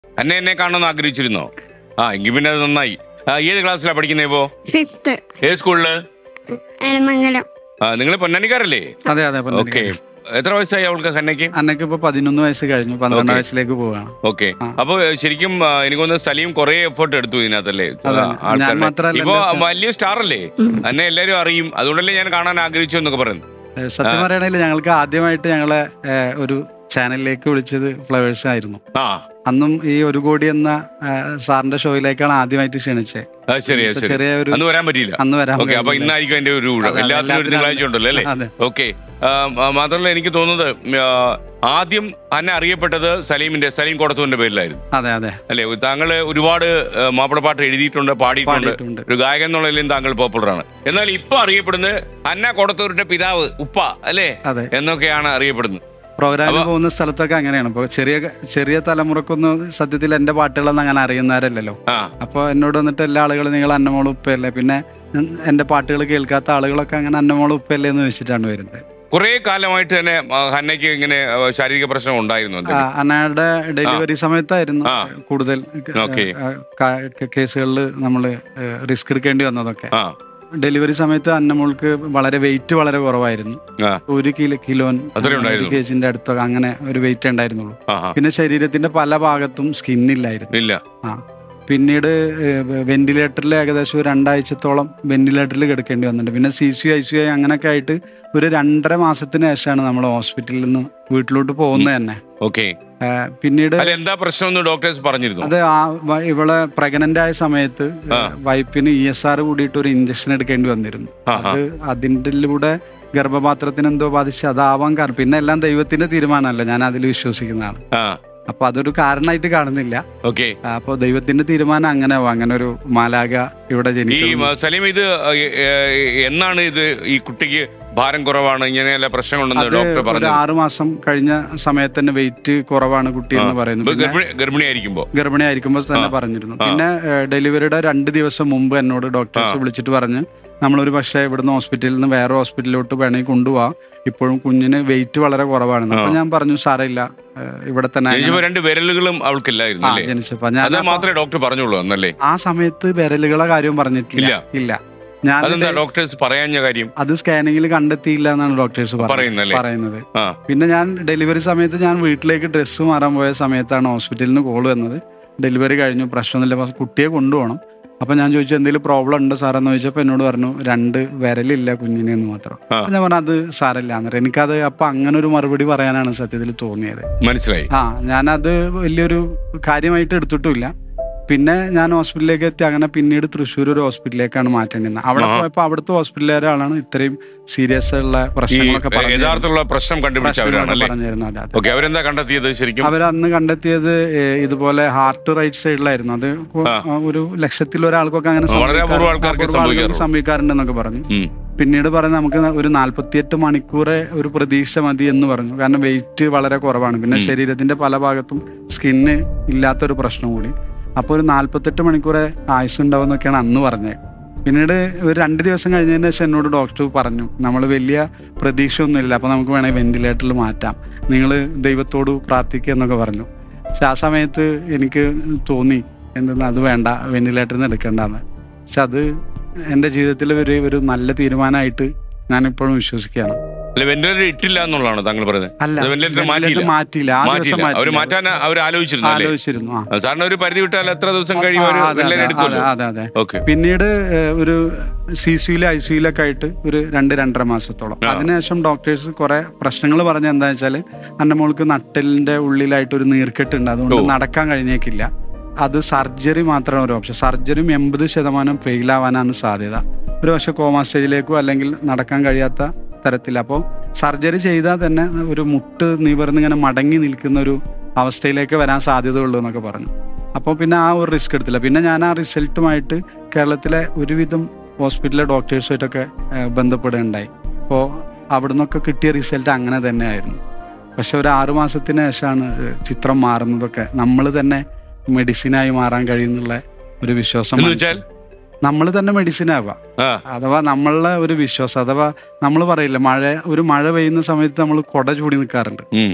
എന്നെ കാണണമെന്ന് ആഗ്രഹിച്ചിരുന്നോ? എങ്കിൽ പിന്നെ അത് നന്നായി. ഏത് ക്ലാസ്സിലാണ് പഠിക്കുന്നത് ഇപ്പോ? ഏത് സ്കൂളില്? നിങ്ങൾ പൊന്നാനിക്കാരല്ലേ? അതെ അതെ. ഓക്കെ. എത്ര വയസ്സായി അവൾക്ക്? ഹന്നയ്ക്ക് ഇപ്പൊ 11 വയസ്സ് കഴിഞ്ഞു, 12 വയസ്സിലേക്ക് പോവാണ്. ഓക്കെ. അപ്പൊ ശരിക്കും എനിക്കൊന്ന് സലീം കുറെ എഫേർട്ട് എടുത്തു ഇതിനകത്തല്ലേ? ഇപ്പൊ വലിയ സ്റ്റാർ അല്ലേ, എന്നെ എല്ലാരും അറിയും, അതുകൊണ്ടല്ലേ ഞാൻ കാണാൻ ആഗ്രഹിച്ചു എന്നൊക്കെ പറയുന്നു. സത്യം പറയണെങ്കിൽ ഞങ്ങൾക്ക് ആദ്യമായിട്ട് ഞങ്ങളെ ഒരു ചാനലിലേക്ക് വിളിച്ചത് ഫ്ലവേഴ്സ് ആയിരുന്നു. അന്നും ഈ 1 കോടി എന്ന സാറിന്റെ ഷോയിലേക്കാണ് ആദ്യമായിട്ട് ക്ഷണിച്ചത്. ചെറിയ ഒരു അന്ന് വരാൻ പറ്റിയില്ല. അപ്പൊ ഇന്നായിരിക്കും എന്റെ ഒരു എല്ലാത്തിനും ഒരു തിങ്കളാഴ്ച ഉണ്ടല്ലോ അല്ലേ? ഓക്കെ. മാത്രമല്ല എനിക്ക് തോന്നുന്നത് ആദ്യം അന്നെ അറിയപ്പെട്ടത് സലീം കോടത്തൂരിന്റെ പേരിലായിരുന്നു. അതെ അതെ അല്ലെ? താങ്കൾ ഒരുപാട് മാപ്പിളപ്പാട്ട് എഴുതിയിട്ടുണ്ട്, പാടിയിട്ടുണ്ട്. ഒരു ഗായകൻ എന്നുള്ളതിലും താങ്കൾ പോപ്പുലറാണ്. എന്നാൽ ഇപ്പൊ അറിയപ്പെടുന്നത് അന്ന കോടത്തൂരിന്റെ പിതാവ്, ഉപ്പ അല്ലേ എന്നൊക്കെയാണ് അറിയപ്പെടുന്നത്. പ്രോഗ്രാമിൽ പോകുന്ന സ്ഥലത്തൊക്കെ അങ്ങനെയാണ്. ഇപ്പൊ ചെറിയ തലമുറക്കൊന്നും സത്യത്തിൽ എന്റെ പാട്ടുകളൊന്നും അങ്ങനെ അറിയുന്നവരല്ലോ. അപ്പൊ എന്നോട് വന്നിട്ട് എല്ലാ ആളുകളും നിങ്ങൾ അന്നമോൾ ഉപ്പയല്ലേ, പിന്നെ എന്റെ പാട്ടുകൾ കേൾക്കാത്ത ആളുകളൊക്കെ അങ്ങനെ അന്നമോൾ ഉപ്പയല്ലേ എന്ന് വെച്ചിട്ടാണ് വരുന്നത്. കുറെ കാലമായിട്ട് തന്നെ ഹന്നയ്ക്ക് ഇങ്ങനെ ശാരീരിക പ്രശ്നം ഉണ്ടായിരുന്നു. അന്നയുടെ ഡെലിവറി സമയത്തായിരുന്നു കൂടുതൽ കേസുകളിൽ നമ്മൾ റിസ്ക് എടുക്കേണ്ടി വന്നതൊക്കെ. ഡെലിവറി സമയത്ത് അന്നമോൾക്ക് വളരെ വെയിറ്റ് വളരെ കുറവായിരുന്നു. 1 കിലോ കേജിന്റെ അടുത്തൊക്കെ അങ്ങനെ ഒരു വെയിറ്റ് ഉണ്ടായിരുന്നുള്ളൂ. പിന്നെ ശരീരത്തിന്റെ പല ഭാഗത്തും സ്കിന്നില്ലായിരുന്നു. പിന്നീട് വെന്റിലേറ്ററിൽ ഏകദേശം 2 ആഴ്ചത്തോളം വെന്റിലേറ്ററിൽ കിടക്കേണ്ടി വന്നിട്ടുണ്ട്. പിന്നെ CCU അങ്ങനെയൊക്കെ ആയിട്ട് ഒരു 2.5 മാസത്തിന് ശേഷമാണ് നമ്മൾ ഹോസ്പിറ്റലിൽ നിന്ന് വീട്ടിലോട്ട് പോകുന്നത് തന്നെ. പിന്നീട് എന്താ പ്രശ്നം ഡോക്ടേഴ്സ് പറഞ്ഞിരുന്നു? അത് ഇവളെ പ്രഗ്നന്റ് ആയ സമയത്ത് വൈഫിന് ESR കൂടിയിട്ട് ഒരു ഇഞ്ചക്ഷൻ എടുക്കേണ്ടി വന്നിരുന്നു. അതിലൂടെ ഗർഭപാത്രത്തിന് എന്തോ ബാധിച്ച് അതാവാൻ കാരണം. പിന്നെ എല്ലാം ദൈവത്തിന്റെ തീരുമാനമല്ല, ഞാൻ അതിൽ വിശ്വസിക്കുന്നതാണ്. അപ്പൊ അതൊരു കാരണമായിട്ട് കാണുന്നില്ല. അപ്പൊ ദൈവത്തിന്റെ തീരുമാനം അങ്ങനെ ഒരു മാലാക ഇവിടെ ജനിക്കും. സലീം, ഇത് എന്നാണ് ഇത് ഈ കുട്ടിക്ക് ഭാരം കുറവാണ്, ഇങ്ങനെയല്ല പ്രശ്നങ്ങളുണ്ടെന്ന് ഡോക്ടർ പറഞ്ഞു? 6 മാസം കഴിഞ്ഞ സമയത്ത് തന്നെ വെയിറ്റ് കുറവാണ് കുട്ടി എന്ന് പറയുന്നു. ഗർഭിണിയായിരിക്കുമ്പോൾ തന്നെ പറഞ്ഞിരുന്നു. പിന്നെ ഡെലിവറിയുടെ 2 ദിവസം മുമ്പ് എന്നോട് ഡോക്ടേഴ്സ് വിളിച്ചിട്ട് പറഞ്ഞ് നമ്മളൊരു പക്ഷേ ഇവിടുന്ന് ഹോസ്പിറ്റലിൽ നിന്ന് വേറെ ഹോസ്പിറ്റലിലോട്ട് വേണമെങ്കിൽ കൊണ്ടുപോവാം, ഇപ്പോഴും കുഞ്ഞിന് വെയിറ്റ് വളരെ കുറവാണെന്ന്. അപ്പൊ ഞാൻ പറഞ്ഞു സാരമില്ല, ഇവിടെ തന്നെ. 2 വിരലുകളും അവൾക്കില്ലായിരുന്നു ജനിച്ചപ്പോ. ഡോക്ടർ പറഞ്ഞോളൂ എന്നല്ലേ? ആ സമയത്ത് വിരലുകളെ കാര്യം പറഞ്ഞിട്ടില്ല. ഇല്ല. ഡോക്ടേഴ്സ് പറയാഞ്ഞ കാര്യം അത് സ്കാനിങ്ങിൽ കണ്ടെത്തിയില്ല എന്നാണ് ഡോക്ടേഴ്സ് പറയുന്നത്. പിന്നെ ഞാൻ ഡെലിവറി സമയത്ത് ഞാൻ വീട്ടിലേക്ക് ഡ്രസ്സ് മാറാൻ പോയ സമയത്താണ് ഹോസ്പിറ്റലിൽ നിന്ന് കോൾ വന്നത്. ഡെലിവറി കഴിഞ്ഞു, പ്രശ്നമൊന്നുമില്ല, കുട്ടിയെ കൊണ്ടുപോകണം. അപ്പൊ ഞാൻ ചോദിച്ചു എന്തെങ്കിലും പ്രോബ്ലം ഉണ്ട് സാറെന്ന് ചോദിച്ചപ്പോൾ എന്നോട് പറഞ്ഞു 2 വിരലില്ല കുഞ്ഞിന് എന്ന് മാത്രം. ഞാൻ പറഞ്ഞു അത് സാരമില്ല എന്നറിയാം. എനിക്കത് അപ്പൊ അങ്ങനെ ഒരു മറുപടി പറയാനാണ് സത്യത്തിൽ തോന്നിയത്. മനസ്സിലായി. ഞാനത് വലിയൊരു കാര്യമായിട്ട് എടുത്തിട്ടുമില്ല. പിന്നെ ഞാൻ ഹോസ്പിറ്റലിലേക്ക് എത്തി. അങ്ങനെ പിന്നീട് തൃശ്ശൂർ ഒരു ഹോസ്പിറ്റലിലേക്കാണ് മാറ്റേണ്ടത്. അവിടെ പോയപ്പോൾ അവിടുത്തെ ഹോസ്പിറ്റലിലെ ആളാണ് ഇത്രയും സീരിയസ് ഉള്ള പ്രശ്നങ്ങളൊക്കെ പറഞ്ഞിരുന്നത്. അവരന്ന് കണ്ടെത്തിയത് ഇതുപോലെ ഹാർട്ട് റൈറ്റ് സൈഡിലായിരുന്നു. അത് 1,00,000 ഒരാൾക്കൊക്കെ അങ്ങനെ സംഭവിക്കാറുണ്ടെന്നൊക്കെ പറഞ്ഞു. പിന്നീട് പറഞ്ഞ് നമുക്ക് ഒരു 48 മണിക്കൂറെ ഒരു പ്രതീക്ഷ മതി എന്ന് പറഞ്ഞു. കാരണം വെയിറ്റ് വളരെ കുറവാണ്, പിന്നെ ശരീരത്തിന്റെ പല ഭാഗത്തും സ്കിന്ന് ഇല്ലാത്തൊരു പ്രശ്നം കൂടി. അപ്പോൾ ഒരു 48 മണിക്കൂറെ ആയുസ്സുണ്ടാവും എന്നൊക്കെയാണ് അന്ന് പറഞ്ഞത്. പിന്നീട് ഒരു 2 ദിവസം കഴിഞ്ഞതിന് ശേഷം എന്നോട് ഡോക്ടർ പറഞ്ഞു നമ്മൾ വലിയ പ്രതീക്ഷ ഒന്നുമില്ല, അപ്പോൾ നമുക്ക് വേണമെങ്കിൽ വെന്റിലേറ്ററിൽ മാറ്റാം, നിങ്ങൾ ദൈവത്തോട് പ്രാർത്ഥിക്കുക എന്നൊക്കെ പറഞ്ഞു. പക്ഷെ ആ സമയത്ത് എനിക്ക് തോന്നി എന്തെന്ന് അത് വേണ്ട, വെന്റിലേറ്ററിൽ നിന്ന് എടുക്കേണ്ടെന്ന്. പക്ഷെ അത് എൻ്റെ ജീവിതത്തിൽ ഒരു നല്ല തീരുമാനമായിട്ട് ഞാനിപ്പോഴും വിശ്വസിക്കുകയാണ്. ഇട്ടില്ല എന്നുള്ളതാണ് താങ്കൾ പറയുന്നത്? മാറ്റിയില്ല. ആലോചിച്ചിരുന്നു. സാറിന് ഒരു പരിധി വിട്ടാൽ എത്ര ദിവസം കഴിയും? പിന്നീട് ഒരു CCU ICUലൊക്കെ ആയിട്ട് ഒരു 2-2.5 മാസത്തോളം. അതിനുശേഷം ഡോക്ടേഴ്സ് കുറെ പ്രശ്നങ്ങൾ പറഞ്ഞ എന്താ വെച്ചാൽ അന്നമോൾക്ക് നട്ടലിന്റെ ഉള്ളിലായിട്ട് ഒരു നീർക്കെട്ടുണ്ട്, അതുകൊണ്ട് നടക്കാൻ കഴിഞ്ഞേക്കില്ല. അത് സർജറി മാത്രമാണ് ഒരു ഓപ്ഷൻ. സർജറിയും 80% ഫെയിലാവാനാണ് സാധ്യത. ഒരു പക്ഷെ കോമാ സ്റ്റേജിലേക്കോ അല്ലെങ്കിൽ നടക്കാൻ കഴിയാത്ത തരത്തിൽ. അപ്പോൾ സർജറി ചെയ്താൽ തന്നെ ഒരു മുട്ട് നിവർന്നിങ്ങനെ മടങ്ങി നിൽക്കുന്ന ഒരു അവസ്ഥയിലേക്ക് വരാൻ സാധ്യതയുള്ളൂ എന്നൊക്കെ പറഞ്ഞു. അപ്പോൾ പിന്നെ ആ ഒരു റിസ്ക് എടുത്തില്ല. പിന്നെ ഞാൻ ആ റിസൾട്ടുമായിട്ട് കേരളത്തിലെ ഒരുവിധം ഹോസ്പിറ്റലിലെ ഡോക്ടേഴ്സുമായിട്ടൊക്കെ ബന്ധപ്പെടുകയുണ്ടായി. അപ്പോൾ അവിടെ നിന്നൊക്കെ കിട്ടിയ റിസൾട്ട് അങ്ങനെ തന്നെ ആയിരുന്നു. പക്ഷെ ഒരു 6 മാസത്തിന് ശേഷമാണ് ചിത്രം മാറുന്നതൊക്കെ. നമ്മൾ തന്നെ മെഡിസിനായി മാറാൻ കഴിയുന്നുള്ള ഒരു വിശ്വാസം. നമ്മൾ തന്നെ മെഡിസിനാവാം, അഥവാ നമ്മളുടെ ഒരു വിശ്വാസം. അഥവാ നമ്മൾ പറയില്ല, മഴ പെയ്യുന്ന സമയത്ത് നമ്മൾ കുട ചൂടി നിൽക്കാറുണ്ട്.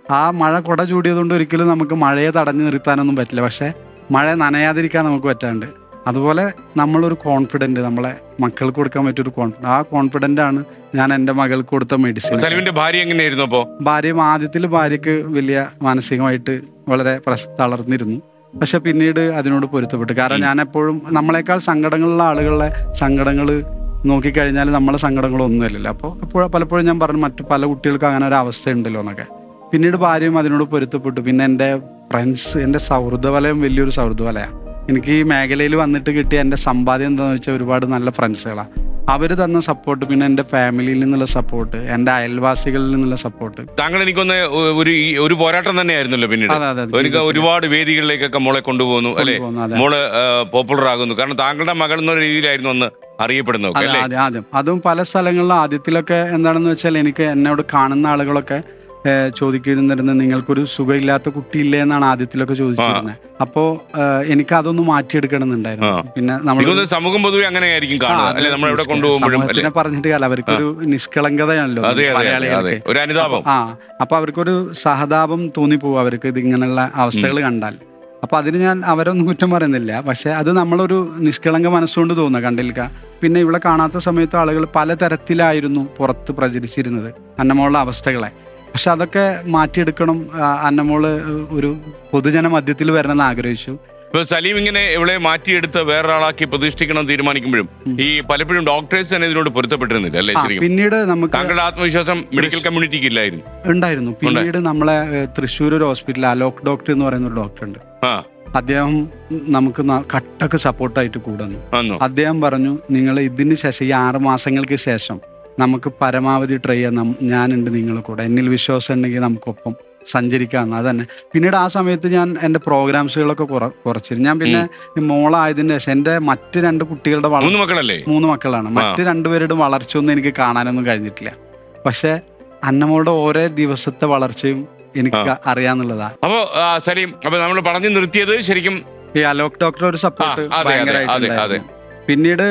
ആ മഴ കുട ചൂടിയതുകൊണ്ട് ഒരിക്കലും നമുക്ക് മഴയെ തടഞ്ഞു നിർത്താനൊന്നും പറ്റില്ല. പക്ഷെ മഴ നനയാതിരിക്കാൻ നമുക്ക് പറ്റാണ്ട്. അതുപോലെ നമ്മളൊരു കോൺഫിഡൻറ്റ്, നമ്മളെ മക്കൾക്ക് കൊടുക്കാൻ പറ്റിയൊരു കോൺഫിഡൻറ്റ്, ആ കോൺഫിഡൻ്റ് ആണ് ഞാൻ എൻ്റെ മകൾക്ക് കൊടുത്ത മെഡിസിൻ. സലീമിന്റെ ഭാര്യ എങ്ങനെയായിരുന്നു അപ്പോൾ? ഭാര്യയ്ക്ക് വലിയ മാനസികമായിട്ട് വളരെ തളർന്നിരുന്നു. പക്ഷെ പിന്നീട് അതിനോട് പൊരുത്തപ്പെട്ടു. കാരണം ഞാൻ എപ്പോഴും നമ്മളെക്കാൾ സങ്കടങ്ങളുള്ള ആളുകളുടെ സങ്കടങ്ങൾ നോക്കിക്കഴിഞ്ഞാൽ നമ്മളെ സങ്കടങ്ങളൊന്നുമല്ലല്ലോ. അപ്പോൾ പലപ്പോഴും ഞാൻ പറഞ്ഞു മറ്റു പല കുട്ടികൾക്കും അങ്ങനെ ഒരു അവസ്ഥ ഉണ്ടല്ലോ എന്നൊക്കെ. പിന്നീട് ഭാര്യയും അതിനോട് പൊരുത്തപ്പെട്ടു. പിന്നെ എൻ്റെ ഫ്രണ്ട്സ്, എൻ്റെ സൗഹൃദ വലയം വലിയൊരു സൗഹൃദ വലയാണ്. എനിക്ക് ഈ മേഖലയിൽ വന്നിട്ട് കിട്ടിയ എൻ്റെ സമ്പാദ്യം എന്താണെന്ന് വെച്ചാൽ ഒരുപാട് നല്ല ഫ്രണ്ട്സുകളാണ്. അവർ തന്ന സപ്പോർട്ട്, പിന്നെ എൻ്റെ ഫാമിലിയിൽ നിന്നുള്ള സപ്പോർട്ട്, എൻ്റെ അയൽവാസികളിൽ നിന്നുള്ള സപ്പോർട്ട്. താങ്കൾ എനിക്കൊന്ന് ഒരു പോരാട്ടം തന്നെയായിരുന്നല്ലോ പിന്നീട്. ഒരുപാട് വേദികളിലേക്കൊക്കെ മോളെ കൊണ്ടുപോകുന്നു അല്ലെ, മോള് പോപ്പുലർ ആകുന്നു. കാരണം താങ്കളുടെ മകൾ എന്നൊരു രീതിയിലായിരുന്നു അന്ന് അറിയപ്പെടുന്നത്. ആദ്യം അതും പല സ്ഥലങ്ങളിലും ആദ്യത്തിലൊക്കെ എന്താണെന്ന് വെച്ചാൽ എനിക്ക് എന്നോട് കാണുന്ന ആളുകളൊക്കെ ചോദിക്കുന്നിരുന്നത് നിങ്ങൾക്കൊരു സുഖമില്ലാത്ത കുട്ടിയില്ലേ എന്നാണ് ആദ്യത്തിലൊക്കെ ചോദിച്ചിരുന്നത്. അപ്പോൾ എനിക്ക് അതൊന്ന് മാറ്റിയെടുക്കണമെന്നുണ്ടായിരുന്നു. പിന്നെ നമ്മൾ സമൂഹം പൊതുവെ അങ്ങനെയായിരിക്കും സമൂഹത്തിനെ പറഞ്ഞിട്ട് കാലം അവർക്കൊരു നിഷ്കളങ്കതയാണല്ലോ മലയാളികൾക്ക്. അപ്പൊ അവർക്കൊരു സഹതാപം തോന്നിപ്പോവും അവർക്ക് ഇതിങ്ങനെയുള്ള അവസ്ഥകൾ കണ്ടാൽ. അപ്പൊ അതിന് ഞാൻ അവരൊന്നും കുറ്റം പറയുന്നില്ല. പക്ഷെ അത് നമ്മളൊരു നിഷ്കളങ്ക മനസ്സുകൊണ്ട് തോന്നുക കണ്ടില്ല. പിന്നെ ഇവിടെ കാണാത്ത സമയത്ത് ആളുകൾ പലതരത്തിലായിരുന്നു പുറത്ത് പ്രചരിച്ചിരുന്നത് അന്നമോളുടെ അവസ്ഥകളെ. പക്ഷെ അതൊക്കെ മാറ്റിയെടുക്കണം. അന്നമോള് ഒരു പൊതുജന മധ്യത്തിൽ വരണമെന്ന് ആഗ്രഹിച്ചു. ഇപ്പൊ സലീം ഇങ്ങനെ ഇവിടെ മാറ്റിയെടുത്ത് വേറൊരാളാക്കി പ്രതിഷ്ഠിക്കണം തീരുമാനിക്കുമ്പോഴും ഈ പലപ്പോഴും ഡോക്ടേഴ്സ് തന്നെ ഇതിനോട് പൊരുത്തപ്പെട്ടിരുന്നില്ല അല്ലേ? പിന്നീട് നമുക്ക് താങ്കളുടെ ആത്മവിശ്വാസം മെഡിക്കൽ കമ്മ്യൂണിറ്റിക്ക് ഉണ്ടായിരുന്നു. പിന്നീട് നമ്മളെ തൃശ്ശൂർ ഒരു ഹോസ്പിറ്റലിൽ അലോക് ഡോക്ടർ എന്ന് പറയുന്ന ഒരു ഡോക്ടർ ഉണ്ട്. അദ്ദേഹം നമുക്ക് കട്ടക്ക് സപ്പോർട്ടായിട്ട് കൂടുന്നു. അദ്ദേഹം പറഞ്ഞു, നിങ്ങൾ ഇതിന് ശേഷം ഈ 6 മാസങ്ങൾക്ക് ശേഷം നമുക്ക് പരമാവധി ട്രൈ ചെയ്യാം, ഞാനുണ്ട് നിങ്ങളെ കൂടെ, എന്നിൽ വിശ്വാസം ഉണ്ടെങ്കിൽ നമുക്കൊപ്പം സഞ്ചരിക്കാമെന്ന്. അത് തന്നെ. പിന്നീട് ആ സമയത്ത് ഞാൻ എൻ്റെ പ്രോഗ്രാംസുകളൊക്കെ കുറച്ചിരുന്നു. ഞാൻ പിന്നെ മോളായതിന് ശേഷം എൻ്റെ മറ്റ് 2 കുട്ടികളുടെ 3 മക്കളാണ്. മറ്റ് 2 പേരുടെ വളർച്ച ഒന്നും എനിക്ക് കാണാനൊന്നും കഴിഞ്ഞിട്ടില്ല. പക്ഷെ അന്നമോളുടെ ഓരോ ദിവസത്തെ വളർച്ചയും എനിക്ക് അറിയാന്നുള്ളതാണ്. അപ്പോ സലീം, അപ്പൊ നമ്മൾ പറഞ്ഞു നിർത്തിയത് ശരിക്കും ഈ അലോക് ഡോക്ടർ ഒരു സപ്പോർട്ട് ഭയങ്കരമായിട്ട്. പിന്നീട്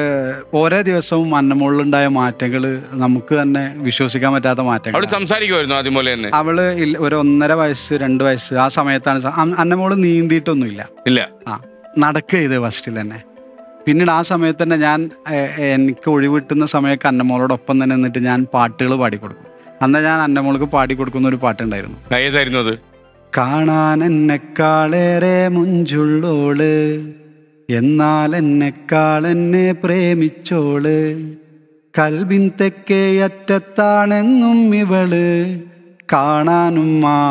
ഓരോ ദിവസവും അന്നമോളിലുണ്ടായ മാറ്റങ്ങൾ നമുക്ക് തന്നെ വിശ്വസിക്കാൻ പറ്റാത്ത മാറ്റങ്ങൾ. സംസാരിക്കുമായിരുന്നു ആദ്യം പോലെ തന്നെ. അവള് ഒരു 1.5 വയസ്സ് 2 വയസ്സ് ആ സമയത്താണ് അന്നമോള് നീന്തിയിട്ടൊന്നുമില്ല. നടക്കുക ചെയ്ത് ഫസ്റ്റിൽ തന്നെ. പിന്നീട് ആ സമയത്ത് തന്നെ ഞാൻ എനിക്ക് ഒഴിവിട്ടുന്ന സമയമൊക്കെ അന്നമോളോടൊപ്പം തന്നെ നിന്നിട്ട് ഞാൻ പാട്ടുകൾ പാടിക്കൊടുക്കും. അന്ന് ഞാൻ അന്നമോൾക്ക് പാടിക്കൊടുക്കുന്ന ഒരു പാട്ടുണ്ടായിരുന്നു. ഏതായിരുന്നു അത്? കാണാൻ എന്നെക്കാളേറെ മുഞ്ചുള്ളോള്, എന്നാൽ എന്നെക്കാളെന്നെ പ്രേമിച്ചോള്, കൽബിൻ തെക്കേ അറ്റത്താണെന്നും ഇവള്, കാണാനും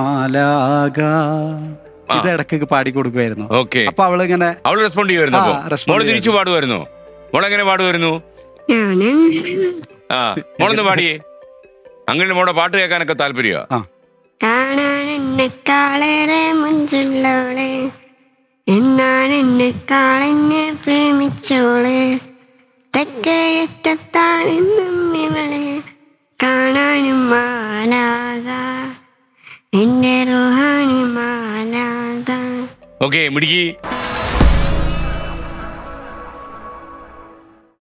മാലാക. ഇത് ഇടയ്ക്ക് പാടിക്കൊടുക്കുമായിരുന്നു. അപ്പൊ അവളിങ്ങനെ റെസ്പോണ്ട് ചെയ്യുമായിരുന്നു. തിരിച്ചു പാടുമായിരുന്നു. മോളെങ്ങനെ പാടുമായിരുന്നു? മോളൊന്ന് പാടിയേ. അങ്ങനെ മോടെ പാട്ട് കേൾക്കാനൊക്കെ താല്പര്യ. കാണാൻ എന്നെക്കാളേറെ മുഞ്ചുള്ളോള്, എന്നാൽ എന്നെക്കാളെന്നെ പ്രേമിച്ചോള്, തെക്കേയറ്റത്താണെന്നും ഇവള്, കാണാനും മാലാക, എന്റെ റുഹാനി മാലാക. ഓക്കെ മിടുക്കി.